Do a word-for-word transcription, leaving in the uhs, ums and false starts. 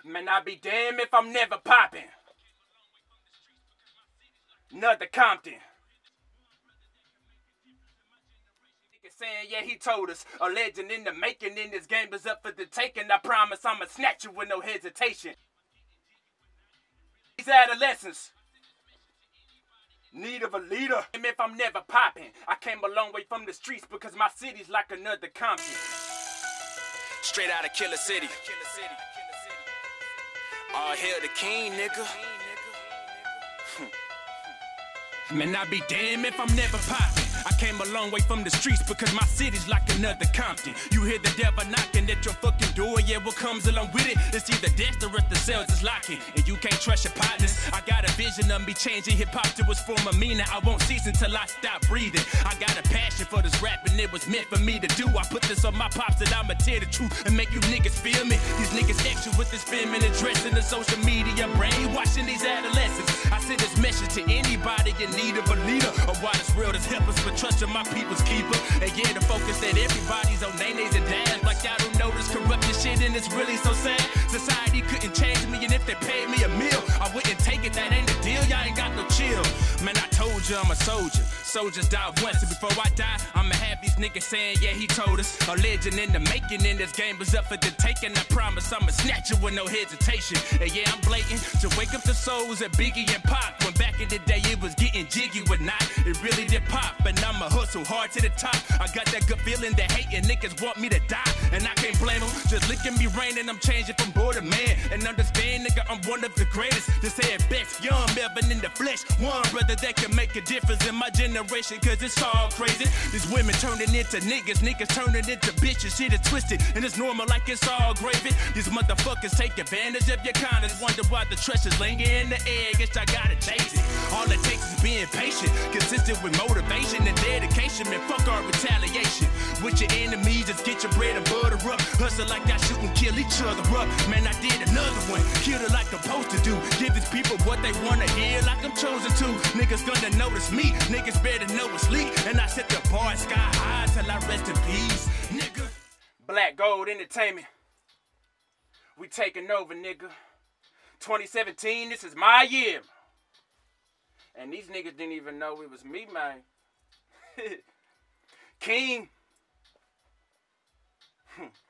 Man, I be damned if I'm never popping. Another Compton. Nigga saying, yeah, he told us. A legend in the making, in this game is up for the taking. I promise I'ma snatch you with no hesitation. These adolescents. Need of a leader. Even if I'm never popping. I came a long way from the streets because my city's like another Compton. Straight out of Killer City. All hail the king, nigga. Man, I be damned if I'm never popping. I came a long way from the streets because my city's like another Compton. You hear the devil knocking at your fucking door, yeah, what comes along with it? It's either death or if the sales is locking. And you can't trust your partners. I got a vision of me changing hip-hop to its former meaning. I won't cease until I stop breathing. I got a passion for this rap and it was meant for me to do. I put this on my pops that I'ma tell the truth and make you niggas feel me. These niggas extra with this feminine dress and the social media brainwashing these adolescents. I send this message to anybody in need of a leader. Or why this real is help us for trusting my people's keeper. And yeah, the focus that everybody's on nays and dads. Like y'all don't know this corrupted shit and it's really so sad. Society couldn't change me and if they paid me a meal, I wouldn't take it, that ain't the deal. Y'all ain't got no chill. Man, I told you I'm a soldier. Soldiers die once, and before I die, I'ma have these niggas saying, yeah, he told us. A legend in the making, and this game was up for the taking. I promise I'ma snatch you with no hesitation. And yeah, I'm blatant to wake up the souls of Biggie and Pop. When back in the day it was getting jiggy with not, it really did pop. And I'ma hustle hard to the top. I got that good feeling that hating niggas want me to die, and I can't blame them. Just look at me raining, I'm changing from boy to man. And understand, nigga, I'm one of the greatest. To say it best, young Melvin in the flesh. One brother that can make a difference in my generation, cause it's all crazy. These women turning into niggas, niggas turning into bitches. Shit is twisted, and it's normal like it's all gravy. These motherfuckers take advantage of your kindness. Wonder why the trust is linger in the air. Guess I gotta chase it. All it takes is being patient, consistent with motivation and dedication. Man, fuck our retaliation. With your enemies, just get your bread and butter up. Hustle like I shoot and kill each other up. Man, I did another one, killed it like I'm supposed to do. Give these people what they wanna hear like I'm chosen to. Niggas gonna notice me, niggas better know it's leak. And I set the bar sky high till I rest in peace, nigga. Black Gold Entertainment, we taking over, nigga. twenty seventeen, this is my year. And these niggas didn't even know it was me, man. King. Hmm.